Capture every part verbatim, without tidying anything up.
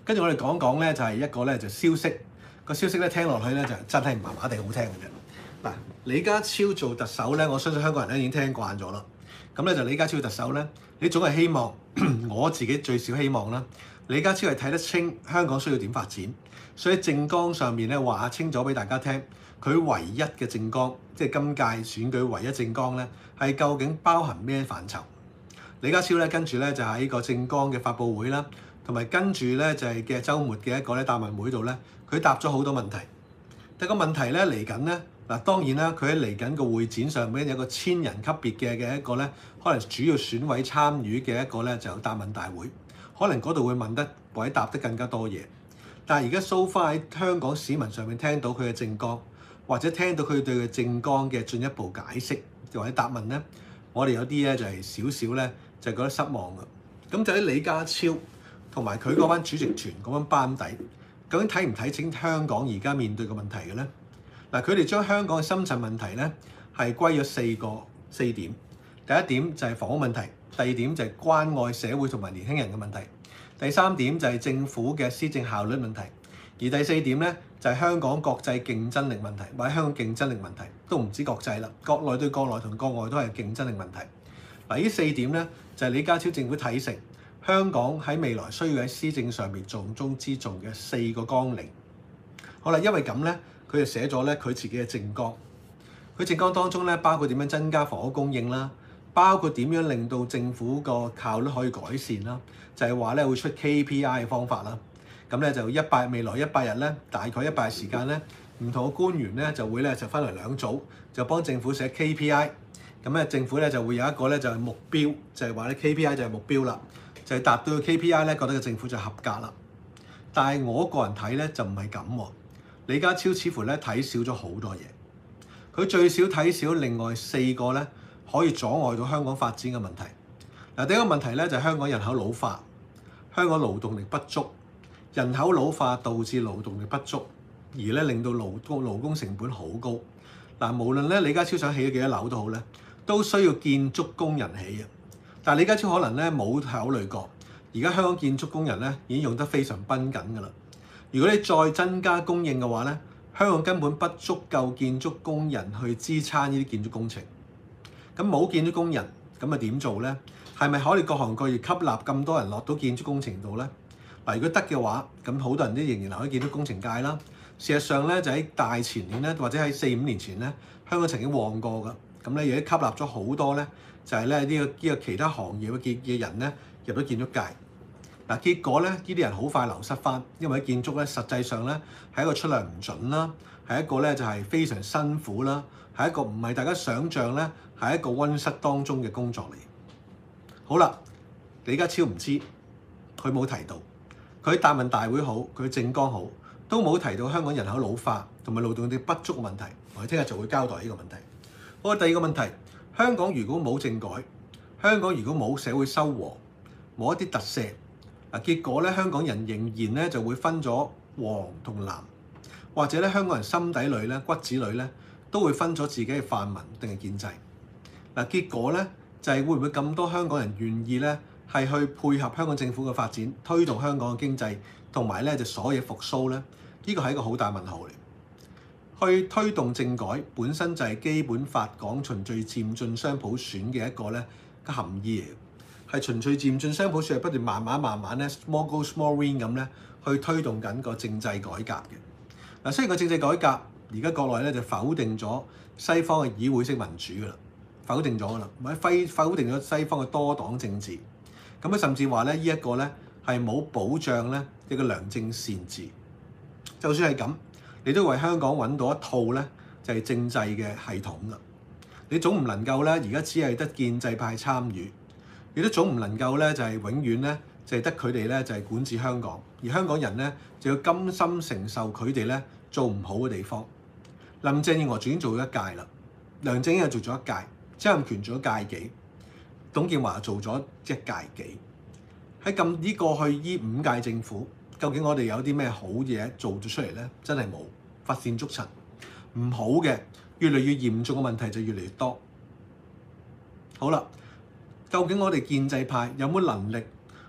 跟住我哋講講咧，就係一個咧就消息，個消息咧聽落去咧就真係麻麻地好聽嘅啫。嗱，李家超做特首咧，我相信香港人咧已經聽慣咗啦。咁咧就李家超特首咧，你總係希望我自己最少希望啦。李家超係睇得清香港需要點發展，所以政綱上面咧話清楚俾大家聽，佢唯一嘅政綱，即係今屆選舉唯一政綱咧，係究竟包含咩範疇？李家超咧跟住咧就喺個政綱嘅發佈會啦，同埋跟住咧就係嘅週末嘅一個咧答問會度咧，佢答咗好多問題。但個問題咧嚟緊咧嗱，當然啦，佢喺嚟緊個會展上面有個千人級別嘅嘅一個咧，可能主要選委參與嘅一個咧就答問大會，可能嗰度會問得或者答得更加多嘢。但係而家 so far 喺香港市民上面聽到佢嘅政綱，或者聽到佢對佢政綱嘅進一步解釋或者答問咧，我哋有啲咧就係少少咧就係覺得失望嘅。咁就喺李家超同埋佢嗰班主席團嗰班班底，究竟睇唔睇清香港而家面對嘅問題嘅咧？嗱，佢哋將香港嘅深層問題咧係歸咗四個四點。第一點就係房屋問題，第二點就係關愛社會同埋年輕人嘅問題，第三點就係政府嘅施政效率問題，而第四點咧就係香港國際競爭力問題，或者香港競爭力問題都唔止國際啦，國內對國內同國外都係競爭力問題。嗱，呢四點咧就係李家超政府睇成香港喺未來需要喺施政上面重中之重嘅四個綱領。好啦，因為咁咧，佢就寫咗咧佢自己嘅政綱。佢政綱當中咧包括點樣增加房屋供應啦，包括點樣令到政府個效率可以改善啦，就係話咧會出 K P I 嘅方法啦。咁咧就一百未來一百日咧，大概一百日時間咧，唔同嘅官員咧就會咧就分為兩組，就幫政府寫 K P I。咁咧政府咧就會有一個咧就係目標，就係話咧 K P I 就係目標啦，就係達到個 K P I 咧，覺得個政府就合格啦。但係我個人睇咧就唔係咁喎，李家超似乎咧睇少咗好多嘢。佢最少睇少另外四個咧可以阻礙到香港發展嘅問題。嗱，第一個問題咧就係香港人口老化，香港勞動力不足，人口老化導致勞動力不足，而咧令到勞工勞工成本好高。嗱，無論咧李家超想起咗幾多樓都好咧，都需要建築工人起嘅。但係李家超可能咧冇考慮過，而家香港建築工人咧已經用得非常繃緊㗎啦。如果你再增加供應嘅話咧，香港根本不足夠建築工人去支撐呢啲建築工程。咁冇建築工人，咁啊點做咧？係咪可以各行各業吸納咁多人落到建築工程度咧？嗱，如果得嘅話，咁好多人都仍然留喺建築工程界啦。事實上咧，就喺大前年咧，或者喺四五年前咧，香港曾經旺過㗎。咁咧亦都吸納咗好多咧，就係咧呢個呢個其他行業嘅嘅嘅人咧入咗建築界。嗱，結果咧呢啲人好快流失返，因為喺建築咧實際上咧係一個出糧唔準啦，係一個咧就係非常辛苦啦，係一個唔係大家想像咧係一個溫室當中嘅工作嚟。好啦，李家超唔知，佢冇提到，佢答問大會好，佢政綱好，都冇提到香港人口老化同埋勞動力不足嘅問題。我哋聽日就會交代呢個問題。好，第二個問題，香港如果冇政改，香港如果冇社會修和，冇一啲特赦，嗱，結果咧香港人仍然咧就會分咗黃同藍，或者咧香港人心底裏咧骨子裏咧都會分咗自己嘅泛民定係建制。嗱，結果咧就係會唔會咁多香港人願意咧係去配合香港政府嘅發展，推動香港嘅經濟，同埋咧就所有復甦咧？呢個係一個好大問號嚟。去推動政改本身就係基本法講循序漸進雙普選嘅一個咧嘅含義嚟，係循序漸進雙普選係不斷慢慢慢慢咧 small go small win 咁咧去推動緊個政制改革嘅。嗱，雖然個政制改革而家國內咧就否定咗西方嘅議會式民主㗎啦，否定咗㗎啦，或者否否定咗西方嘅多黨政治。咁啊，甚至話咧呢一個咧係冇保障咧一個良政善治。就算係咁，你都為香港揾到一套咧，就係政制嘅系統啦。你總唔能夠咧，而家只係得建制派參與，亦都總唔能夠咧，就係永遠咧，就係得佢哋咧，就係管治香港，而香港人咧就要甘心承受佢哋咧做唔好嘅地方。林鄭月娥已經做咗一屆啦，梁振英又做咗一屆，曾蔭權做咗屆幾，董建華做咗一屆幾。喺咁呢過去呢五屆政府，究竟我哋有啲咩好嘢做咗出嚟咧？真係冇，乏善足陳。唔好嘅越嚟越嚴重嘅問題就越嚟越多。好啦，究竟我哋建制派有冇能力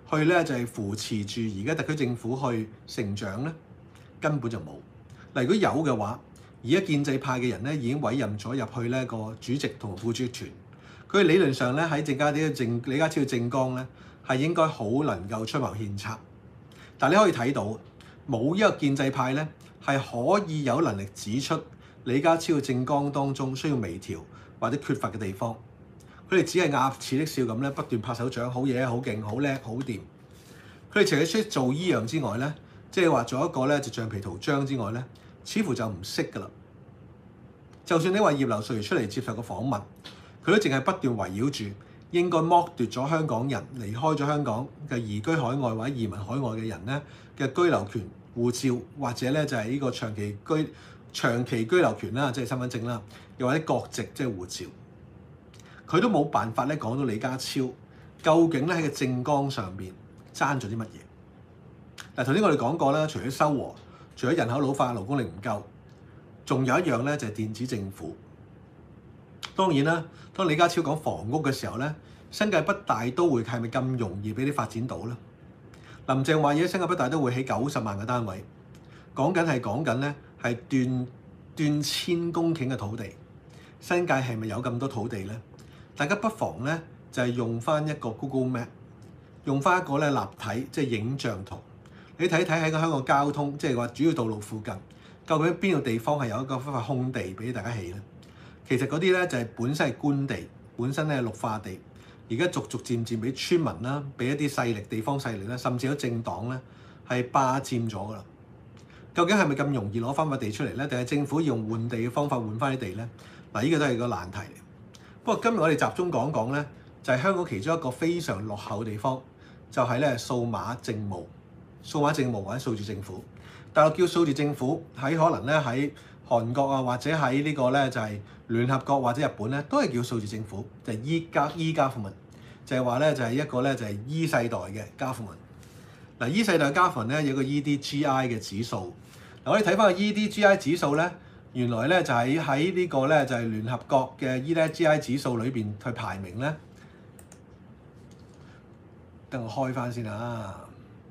去咧就係、是、扶持住而家特區政府去成長咧，根本就冇。嗱，如果有嘅話，而家建制派嘅人咧已經委任咗入去呢個主席同副主席團，佢理論上咧喺政家啲嘅政李家超嘅政綱咧係應該好能夠出謀獻策，但係你可以睇到冇一個建制派咧係可以有能力指出李家超嘅政綱當中需要微調或者缺乏嘅地方，佢哋只係鴨似的笑咁咧不斷拍手掌，好嘢，好勁，好叻，好掂。佢哋除咗識做依樣之外咧，即係話做一個咧就橡皮圖章之外咧，似乎就唔識㗎啦。就算你話葉劉淑儀出嚟接受個訪問，佢都淨係不斷圍繞住應該剝奪咗香港人離開咗香港嘅移居海外或者移民海外嘅人咧嘅居留權、護照或者咧就係呢個長期居長期居留權啦，即係身份證啦，又或者國籍即係護照，佢都冇辦法咧講到李家超究竟咧喺個政綱上邊爭咗啲乜嘢。嗱，頭先我哋講過啦，除咗修和，除咗人口老化、勞工力唔夠，仲有一樣咧就係電子政府。當然啦，當李家超講房屋嘅時候咧，新界北大都會係咪咁容易俾你發展到咧？林鄭話嘢新界北大都會起九十萬個單位，講緊係講緊咧係斷斷千公頃嘅土地，新界係咪有咁多土地咧？大家不妨咧就係用翻一個 Google Map， 用翻一個咧立體即係影像圖，你睇睇喺個香港交通，即係話主要道路附近，究竟邊個地方係有一個一塊空地俾大家起咧？其實嗰啲咧就係本身係官地，本身咧係綠化地，而家逐逐漸漸俾村民啦，俾一啲勢力、地方勢力咧，甚至有政黨咧係霸佔咗噶啦。究竟係咪咁容易攞翻塊地出嚟咧？定係政府要用換地嘅方法換翻啲地咧？嗱，呢個都係個難題嚟。不過今日我哋集中講講咧，就係香港其中一個非常落後嘅地方，就係咧數碼政務、數碼政務或者數字政府。大陸叫數字政府，喺可能咧喺韓國啊，或者喺呢個咧就係聯合國或者日本咧，都係叫數字政府，就係 E 加 E 加富民，就係話咧就係一個咧就係 E 世代嘅加富民。嗱 ，E 世代加富民咧有個 E D G I 嘅指數。嗱，我哋睇翻個 E D G I 指數咧，原來咧就係喺呢個咧就係聯合國嘅 E D G I 指數裏邊去排名咧。等我開翻先啊！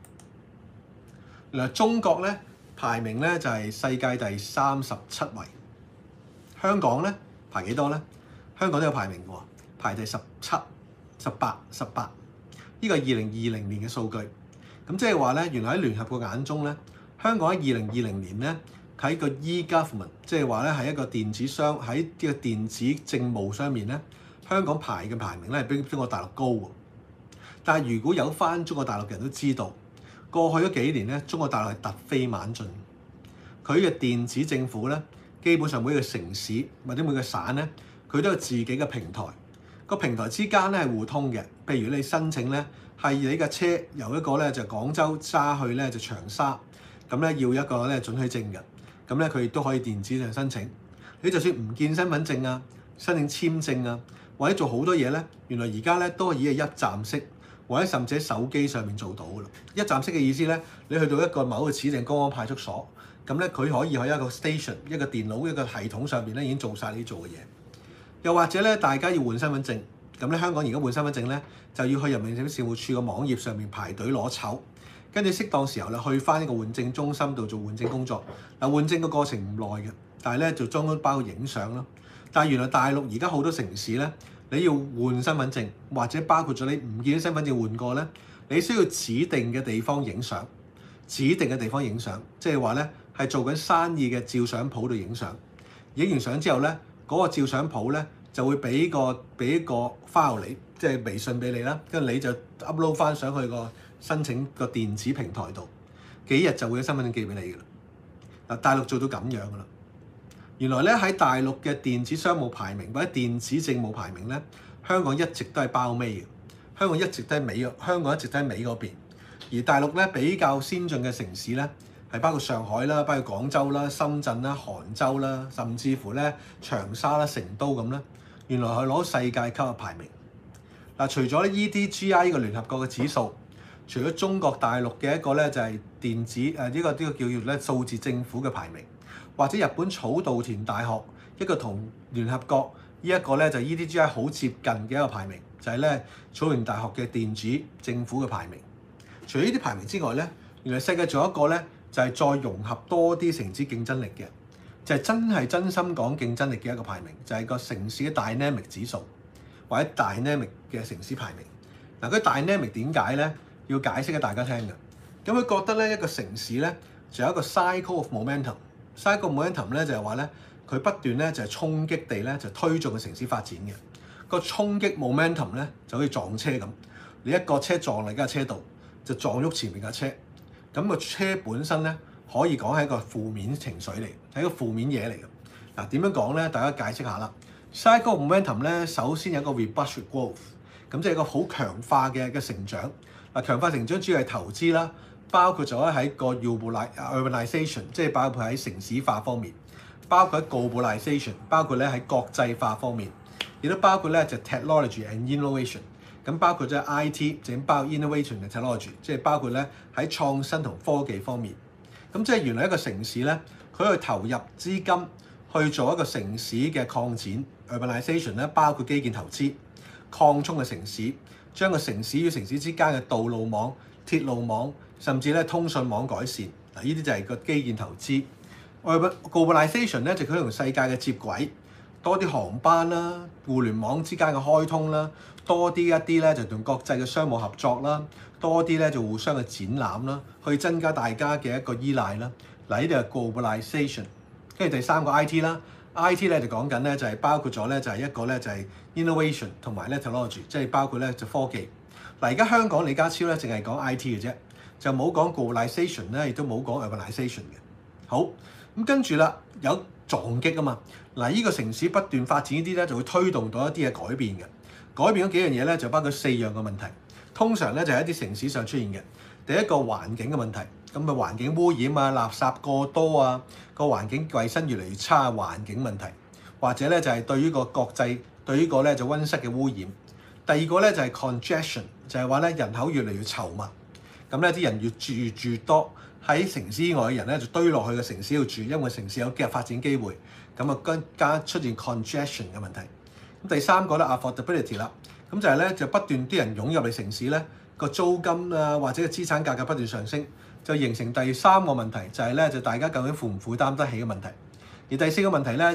嗱，中國咧排名咧就係世界第三十七位，香港咧排幾多咧？香港都有排名喎，排第十七、十八、十八。呢個係二零二零年嘅數據。咁即係話咧，原來喺聯合國眼中咧，香港喺二零二零年咧喺個 e-government， 即係話咧係一個電子商喺呢個電子政務上面咧，香港排嘅排名咧係比中國大陸高喎。但係如果有翻中國大陸嘅人都知道，過去嗰幾年咧，中國大陸係突飛猛進，佢嘅電子政府咧，基本上每個城市或者每個省咧，佢都有自己嘅平台。個平台之間咧係互通嘅。譬如你申請咧，係你架車由一個咧就廣州揸去咧就長沙，咁咧要一個咧准許證嘅，咁咧佢亦都可以電子上申請。你就算唔見身份證啊，申請簽證啊，或者做好多嘢咧，原來而家咧都已係一站式。或者甚至喺手機上面做到㗎啦。一站式嘅意思咧，你去到一個某個指定公安派出所，咁咧佢可以喺一個 station、一個電腦、一個系統上邊咧已經做晒你做嘅嘢。又或者咧，大家要換身份證，咁咧香港而家換身份證咧就要去人民政事務處個網頁上面排隊攞籌，跟住適當時候咧去翻呢個換證中心度做換證工作。嗱，換證個過程唔耐嘅，但係咧就裝咗包影相咯。但係原來大陸而家好多城市咧，你要換身份證，或者包括咗你唔見身份證換過咧，你需要指定嘅地方影相，指定嘅地方影相，即係話咧係做緊生意嘅照相鋪度影相。影完相之後咧，嗰、那個照相鋪咧就會俾個俾一個 file 你，即係微信俾你啦，跟住你就 upload 翻上去個申請個電子平台度，幾日就會有身份證寄俾你㗎啦。嗱，大陸做到咁樣㗎啦。原來咧喺大陸嘅電子商務排名或者電子政務排名咧，香港一直都係包尾嘅。香港一直都喺尾，香港一直都喺尾嗰邊。而大陸咧比較先進嘅城市咧，係包括上海啦、包括廣州啦、深圳啦、杭州啦，甚至乎咧長沙啦、成都咁咧。原來係攞世界級嘅排名。嗱，除咗 E D G I 呢個聯合國嘅指數，除咗中國大陸嘅一個咧就係電子誒呢、呢個呢、呢個叫做咧數字政府嘅排名。或者日本草稻田大學一個同聯合國呢一個咧就 E D G I 好接近嘅一個排名，就係咧草原大學嘅電子政府嘅排名。 除咗呢啲排名之外咧，原來世界仲有一個咧，就係再融合多啲城市競爭力嘅，就係真係真心講競爭力嘅一個排名，就係個城市嘅 dynamic 指數或者 dynamic 嘅城市排名。嗱，佢 dynamic 點解咧？要解釋俾大家聽嘅。咁佢覺得咧，一個城市咧就有一個 cycle of momentum。cycle of momentum 咧就係話咧，佢不斷咧就係衝擊地咧就推進個城市發展嘅。個衝擊 momentum 咧就好似撞車咁，你一個車撞嚟架車度，就撞喐前面架車。咁個車本身咧可以講係一個負面情緒嚟，係一個負面嘢嚟嘅。嗱，點樣講咧？大家解釋下啦。cycle of momentum 咧，首先有一個 robust growth， 咁即係一個好強化嘅嘅成長。嗱，強化成長主要係投資啦，包括咗喺個 urbanization， 即係包括喺城市化方面，包括喺 globalization， 包括咧喺國際化方面，亦都包括咧就 technology and innovation。咁包括咗 I T， 就包括 innovation 嘅 technology， 即係包括咧喺創新同科技方面。咁即係原來一個城市咧，佢去投入資金去做一個城市嘅擴展 urbanization 咧，包括基建投資、擴充嘅城市。將個城市與城市之間嘅道路網、鐵路網，甚至咧通訊網改善，嗱，呢啲就係個基建投資。Globalization 咧就佢同世界嘅接軌，多啲航班啦、互聯網之間嘅開通啦，多啲一啲咧就同國際嘅商務合作啦，多啲咧就互相嘅展覽啦，去增加大家嘅一個依賴啦。嗱，呢啲係 globalization。跟住第三個 I T 啦。I T 咧就講緊咧就係包括咗咧就係一個咧就係 innovation 同埋咧 technology， 即係包括咧就科技。嗱，而家香港李家超咧淨係講 I T 嘅啫，就冇講 globalization 咧，亦都冇講 urbanization 嘅。好，咁跟住啦，有撞擊啊嘛。嗱，呢個城市不斷發展呢啲咧，就會推動到一啲嘅改變嘅。改變咗幾樣嘢咧，就包括四樣嘅問題。通常咧就係一啲城市上出現嘅。第一個環境嘅問題，咁啊環境污染啊、垃圾過多啊、個環境衞生越嚟越差，環境問題，或者咧就係對於個國際對於個咧就溫室嘅污染。第二個咧就係 congestion， 就係話咧人口越嚟越稠密，咁咧啲人越住越住多，喺城市以外嘅人咧就堆落去個城市度住，因為城市有嘅發展機會，咁啊更加出現 congestion 嘅問題。咁第三個咧 affordability 啦，咁就係咧就不斷啲人湧入嚟城市咧。個租金啊，或者個資產價格不斷上升，就形成第三個問題，就係咧就大家究竟負唔負擔得起嘅問題。而第四個問題咧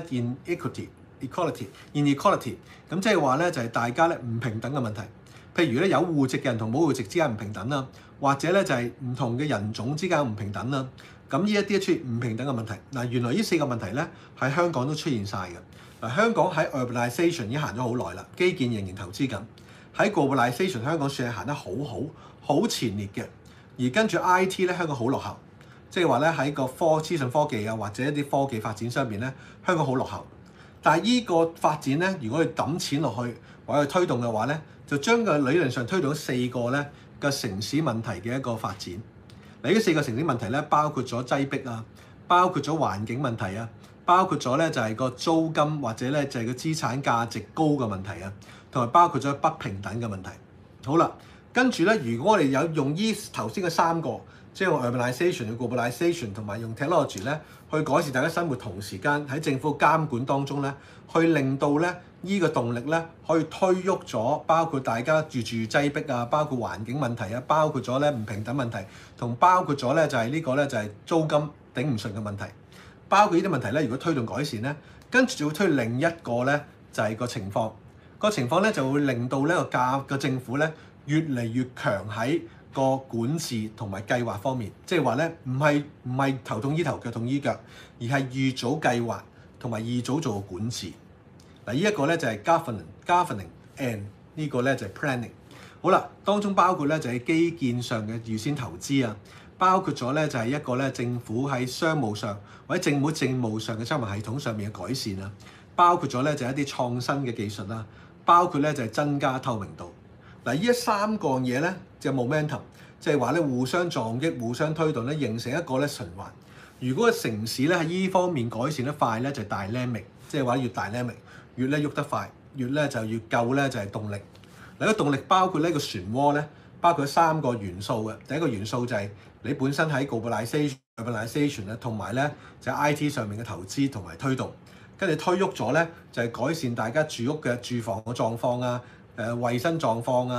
inequity、equality、inequality， 咁即係話咧就係大家咧唔平等嘅問題。譬如咧有戶籍嘅人同冇戶籍之間唔平等啦，或者咧就係唔同嘅人種之間唔平等啦。咁呢一啲出現唔平等嘅問題。嗱，原來呢四個問題咧喺香港都出現晒嘅。嗱，香港喺 urbanization 已經行咗好耐啦，基建仍然投資緊。喺 globalization 香港算係行得好好、好前列嘅，而跟住 I T 咧香港好落後，即係話咧喺個科資訊科技啊或者一啲科技發展上邊咧香港好落後。但係依個發展咧，如果你抌錢落去或者去推動嘅話咧，就將個理論上推動四個咧嘅城市問題嘅一個發展。嗱，呢四個城市問題咧包括咗擠迫啊，包括咗環境問題啊，包括咗咧就係個租金或者咧就係個資產價值高嘅問題啊。同埋包括咗不平等嘅問題。好啦，跟住咧，如果我哋有用依頭先嘅三個，即係用 urbanization、globalization 同埋用 technology 咧，去改善大家生活，同時間喺政府監管當中咧，去令到咧依個動力咧可以推喐咗，包括大家住住擠迫啊，包括環境問題啊，包括咗咧唔平等問題，同包括咗咧就係呢個咧就係租金頂唔順嘅問題。包括呢啲問題咧，如果推動改善咧，跟住就會推另一個咧就係個情況。個情況咧就會令到呢個價個政府咧越嚟越強喺個管治同埋計劃方面，即係話咧唔係唔係頭痛醫頭腳痛醫腳，而係預早計劃同埋預早做管治。嗱，呢一個咧就係 governing、governing and 呢個咧就係 planning。好啦，當中包括咧就係基建上嘅預先投資啊，包括咗咧就係一個咧政府喺商務上或者政府政務上嘅執行系統上面嘅改善啊，包括咗咧就係一啲創新嘅技術啦。包括咧就係增加透明度。嗱，呢一三個嘢咧就 momentum， 即係話咧互相撞擊、互相推動咧，形成一個咧循環。如果個城市咧喺呢方面改善得快咧，就係 dynamic， 即係話越 dynamic 越咧喐得快，越咧就越夠咧就係動力。嗱，個動力包括呢個漩渦咧，包括三個元素嘅。第一個元素就係你本身喺 globalization、urbanization 咧，同埋咧就係 I T 上面嘅投資同埋推動。跟住推喐咗咧，就係改善大家住屋嘅住房嘅狀況啊，誒、呃、衞生狀況啊，誒、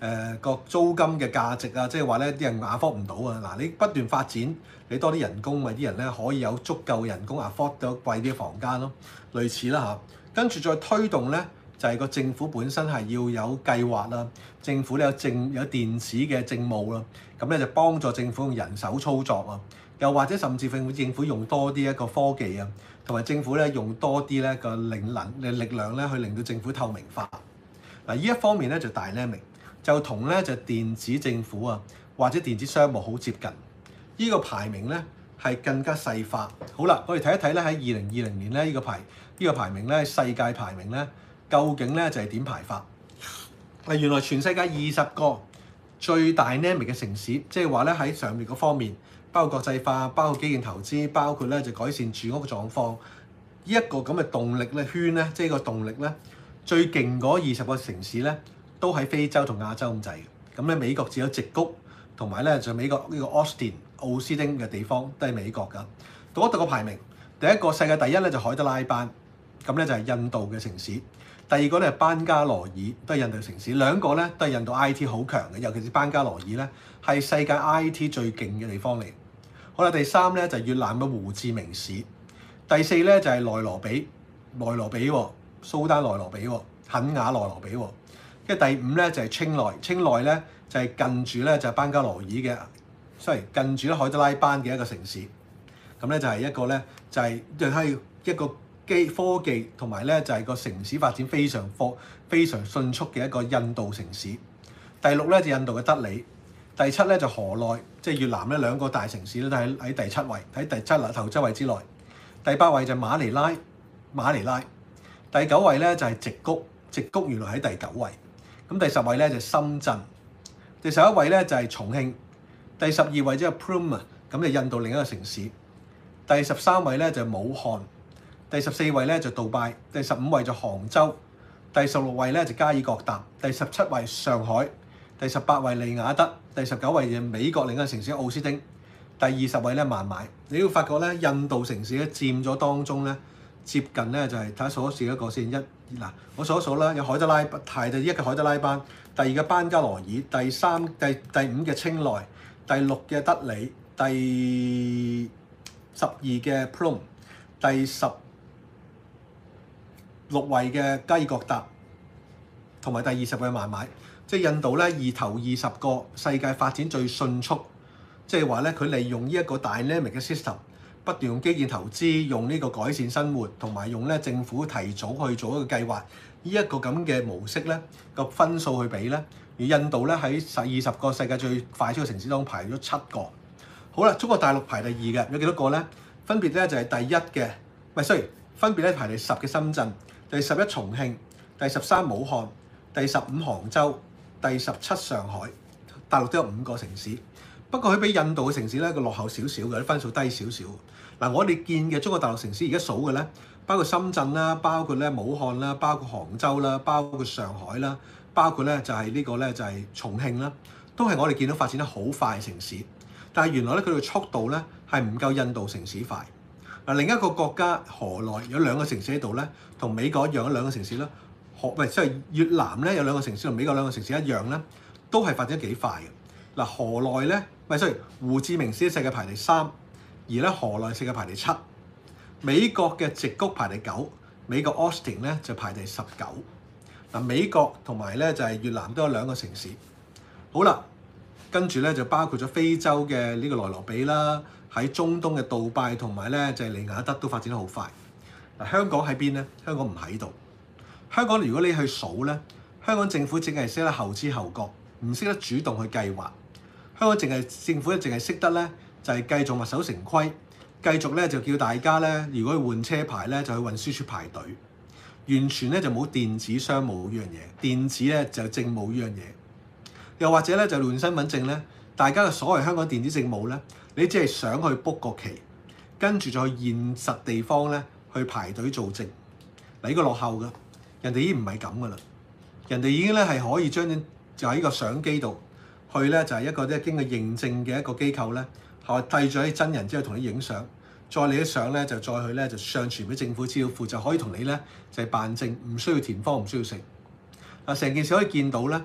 誒個租金嘅價值啊，即係話咧啲人 afford 唔到啊。嗱，你不斷發展，你多啲人工，咪啲人咧可以有足夠人工 afford 到貴啲嘅房間咯，類似啦嚇。跟住再推動咧，就係個政府本身係要有計劃啦，政府咧有政有電子嘅政務啦，咁咧就幫助政府用人手操作啊，又或者甚至政府政府用多啲一個科技啊，同埋政府咧用多啲咧個靈能嘅力量咧去令到政府透明化。嗱，呢一方面咧就 dynamic，就同咧就電子政府啊或者電子商務好接近。呢、這個排名咧係更加細化。好啦，我哋睇一睇咧喺二零二零年咧呢、這個排呢、這個排名咧世界排名咧究竟咧就係點排法？嗱，原來全世界二十個最 dynamic 嘅城市，即係話咧喺上面嗰方面，包括國際化、包括基建投資、包括咧就改善住屋嘅狀況，呢、這、一個咁嘅動力咧圈咧，即係個動力咧最勁嗰二十個城市咧，都喺非洲同亞洲咁滯嘅。咁咧美國只有矽谷，同埋咧就美國呢個 Austin 奧斯汀嘅地方都係美國㗎。嗰度個排名，第一個世界第一咧就海德拉班，咁咧就係印度嘅城市。第二個咧係班加羅爾，都係印度城市。兩個咧都係印度 I T 好強嘅，尤其是班加羅爾咧係世界 I T 最勁嘅地方嚟。好啦，第三咧就係越南嘅胡志明市。第四咧就係內羅比，內羅比喎，蘇丹內羅比喎，肯雅內羅比喎。跟住第五咧就係清萊，清萊咧就係近住咧就係班加羅爾嘅，sorry 近住咧海德拉班嘅一個城市。咁咧就係一個咧就係就係一個機科技同埋咧就係個城市發展非常科非常迅速嘅一個印度城市。第六咧就印度嘅德里，第七咧就河內，即係越南咧兩個大城市咧都喺喺第七位，喺第七啦頭七位之內。第八位就馬尼拉，馬尼拉。第九位咧就係矽谷，矽谷原來喺第九位。咁第十位咧就係深圳，第十一位咧就係重慶，第十二位即係 Pune，咁就印度另一個城市。第十三位咧就係武漢。第十四位咧就杜拜，第十五位就杭州，第十六位咧就加爾各答，第十七位上海，第十八位利雅得，第十九位就美國另一個城市奧斯汀，第二十位咧孟買。你會發覺咧，印度城市咧佔咗當中咧接近咧就係睇下數一數一個先一嗱，我數一數啦，有海德拉排第一嘅海德拉班，第二嘅班加羅爾，第三第第五嘅清萊，第六嘅德里，第十二嘅 Pune， 第十六位嘅加爾各答，同埋第二十位孟買，即係印度咧二頭二十個世界發展最迅速，即係話咧佢利用呢一個 dynamic 嘅 system， 不斷用基建投資，用呢個改善生活，同埋用咧政府提早去做一個計劃，呢、這、一個咁嘅模式咧個分數去比咧，而印度咧喺十二十個世界最快速嘅城市當中排咗七個。好啦，中國大陸排第二嘅有幾多個咧？分別咧就係第一嘅，唔係 sorry，分別咧排第十嘅深圳。第十一重慶，第十三武漢，第十五杭州，第十七上海。大陸都有五個城市，不過佢比印度嘅城市咧個落後少少嘅，啲分數低少少。嗱，我哋見嘅中國大陸城市而家數嘅咧，包括深圳啦，包括咧武漢啦，包括杭州啦，包括上海啦，包括咧就係呢個咧就係重慶啦，都係我哋見到發展得好快嘅城市。但係原來咧佢哋速度咧係唔夠印度城市快。嗱，另一個國家河內有兩個城市喺度咧，同美國一樣，有兩個城市啦。河唔係即係越南咧有兩個城市同美國兩個城市一樣咧，都係發展得幾快嘅。嗱，河內咧，唔係 sorry，胡志明市世界排第三，而咧河內世界排第七。美國嘅矽谷排第九，美國 Austin 咧就排第十九。嗱，美國同埋咧就係越南都有兩個城市。好啦，跟住咧就包括咗非洲嘅呢個內羅比啦。喺中東嘅杜拜同埋咧就係利雅得都發展得好快。嗱，香港喺邊咧？香港唔喺度。香港如果你去數咧，香港政府淨係識得後知後覺，唔識得主動去計劃。香港淨係政府咧淨係識得咧就係繼續墨守成規，繼續咧就叫大家咧如果去換車牌咧就去運輸署排隊，完全咧就冇電子商務呢樣嘢，電子咧就政務呢樣嘢。又或者咧就換身份證咧，大家嘅所謂香港電子政務咧。你只係想去 book 個期，跟住再去現實地方咧去排隊做證。嗱，呢個落後㗎，人哋已經唔係咁㗎啦。人哋已經咧係可以將就喺個相機度去咧就係一個咧經過認證嘅一個機構咧，係遞咗啲真人之後同你影相，再你啲相咧就再去咧就上傳俾政府資料庫，就可以同你咧就係辦證，唔需要填方，唔需要成。嗱，成件事可以見到咧，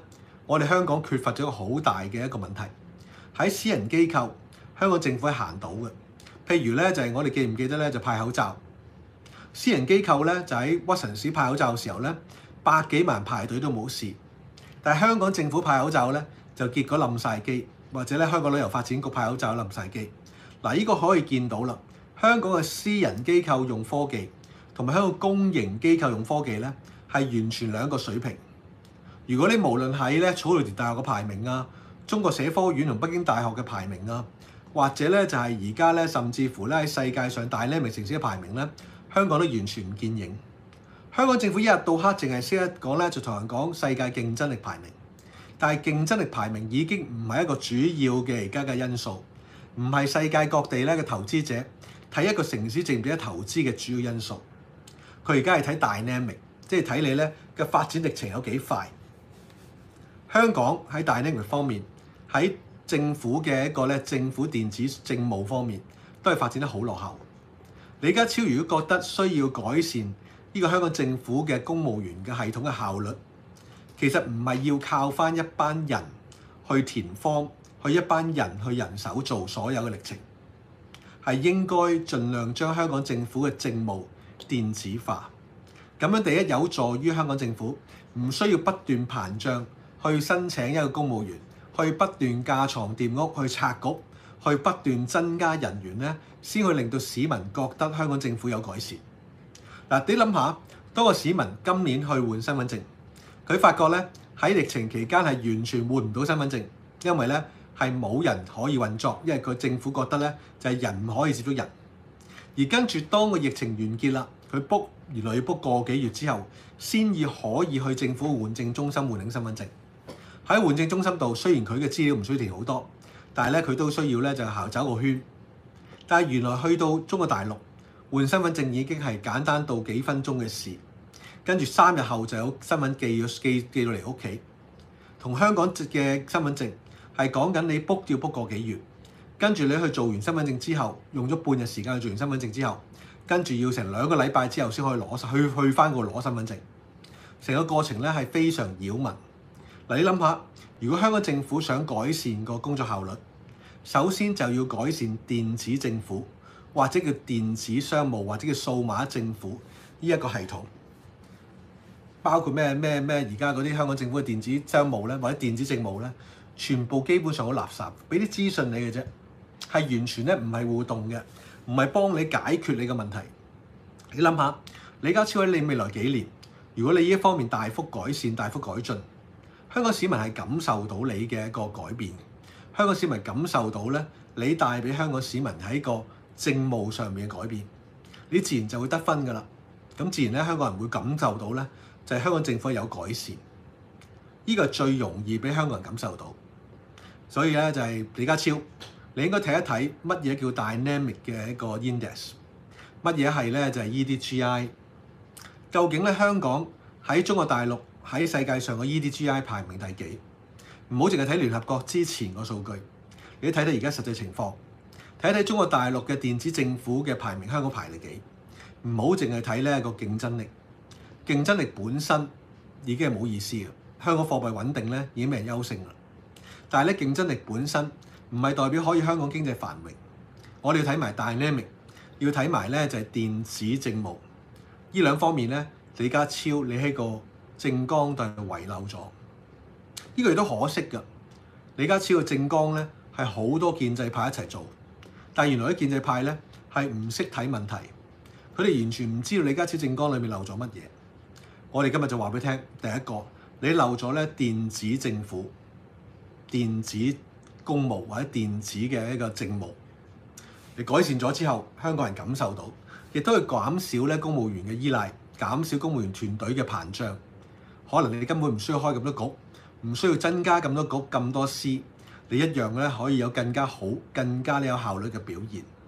我哋香港缺乏咗一個好大嘅一個問題。喺私人機構，香港政府係行到嘅。譬如咧就係、是、我哋記唔記得咧就派口罩，私人機構咧就喺屈臣氏派口罩嘅時候咧，百幾萬排隊都冇事。但係香港政府派口罩咧就結果冧晒機，或者咧香港旅遊發展局派口罩冧晒機。嗱，呢個可以見到啦，香港嘅私人機構用科技同埋香港公營機構用科技咧係完全兩個水平。如果你無論喺咧草蘆田大學嘅排名啊，中國社科院同北京大學嘅排名啊，或者咧就係而家咧甚至乎咧喺世界上大呢名城市嘅排名咧，香港都完全唔見影。香港政府一日到黑淨係識得講咧，就同人講世界競爭力排名，但係競爭力排名已經唔係一個主要嘅而家嘅因素，唔係世界各地咧嘅投資者睇一個城市值唔值得投資嘅主要因素。佢而家係睇 dynamic， 即係睇你咧嘅發展歷程有幾快。香港喺 dynamic 方面，喺政府嘅一個咧政府電子政務方面都係發展得好落後。李家超如果覺得需要改善呢個香港政府嘅公務員嘅系統嘅效率，其實唔係要靠返一班人去填方，去一班人去人手做所有嘅歷程，係應該盡量將香港政府嘅政務電子化。咁樣第一有助於香港政府唔需要不斷膨脹去申請一個公務員，去不斷架床疊屋去拆局，去不斷增加人員咧，先去令到市民覺得香港政府有改善。嗱，你諗下，當個市民今年去換身份證，佢發覺咧喺疫情期間係完全換唔到身份證，因為咧係冇人可以運作，因為佢政府覺得咧就係人唔可以接觸人。而跟住當個疫情完結啦，佢 book 原來要 book 個幾月之後，先至可以去政府換證中心換領身份證。喺換證中心度，雖然佢嘅資料唔需要填好多，但係咧佢都需要咧就行走個圈。但係原來去到中國大陸換身份證已經係簡單到幾分鐘嘅事，跟住三日後就有身份寄咗寄寄到嚟屋企。同香港嘅身份證係講緊你 book 要 book 個幾月，跟住你去做完身份證之後，用咗半日時間去做完身份證之後，跟住要成兩個禮拜之後先可以攞去去翻個攞身份證。成個過程咧係非常擾民。嗱，你諗下，如果香港政府想改善個工作效率，首先就要改善電子政府，或者叫電子商務，或者叫數碼政府呢一個系統，包括咩咩咩而家嗰啲香港政府嘅電子商務咧，或者電子政務咧，全部基本上好垃圾，俾啲資訊你嘅啫，係完全咧唔係互動嘅，唔係幫你解決你嘅問題。你諗下，李家超喺你未來幾年，如果你呢一方面大幅改善、大幅改進，香港市民係感受到你嘅一個改變。香港市民感受到咧，你帶俾香港市民喺個政務上面嘅改變，你自然就會得分㗎啦。咁自然咧，香港人會感受到咧，就係香港政府有改善。呢個係最容易俾香港人感受到。所以咧，就係李家超，你應該睇一睇乜嘢叫 dynamic 嘅一個 index， 乜嘢係咧就係 E D G I。究竟咧香港喺中國大陸喺世界上嘅 E D G I 排名第幾？唔好淨係睇聯合國之前個數據，你睇睇而家實際情況，睇睇中國大陸嘅電子政府嘅排名，香港排第幾？唔好淨係睇呢個競爭力，競爭力本身已經係冇意思嘅。香港貨幣穩定咧已經俾人優勝啦，但係咧競爭力本身唔係代表可以香港經濟繁榮。我哋要睇埋 dynamic， 要睇埋咧就係電子政務呢兩方面咧，李家超你喺個政綱度遺漏咗。呢個亦都可惜㗎，李家超嘅政綱咧係好多建制派一齊做，但係原來啲建制派咧係唔識睇問題，佢哋完全唔知道李家超政綱裏面漏咗乜嘢。我哋今日就話俾你聽，第一個你漏咗咧電子政府、電子公務或者電子嘅一個政務，你改善咗之後，香港人感受到，亦都會減少咧公務員嘅依賴，減少公務員團隊嘅膨脹。可能你根本唔需要開咁多局。唔需要增加咁多局咁多司，你一樣咧可以有更加好、更加有效率嘅表現。